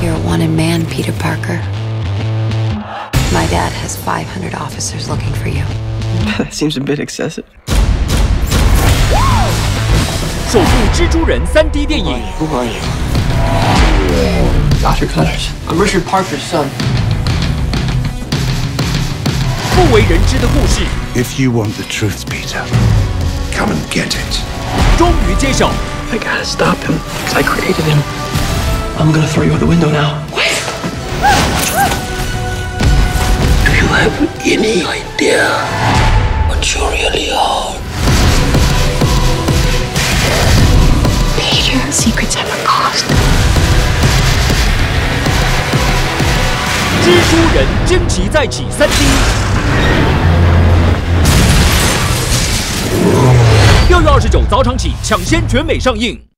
You're a wanted man, Peter Parker. My dad has 500 officers looking for you. That seems a bit excessive. 首部蜘蛛人3D 电影。 Who are you? Dr. Cutters. I'm Richard Parker's son. 不为人知的故事 If you want the truth, Peter, come and get it. 终于揭晓。 I gotta stop him, because I created him. I'm gonna throw you out the window now. What? Do you have any idea what you really are? Peter, secrets have a cost. 蜘蛛人惊奇再起3D。6月29早场起抢先全美上映。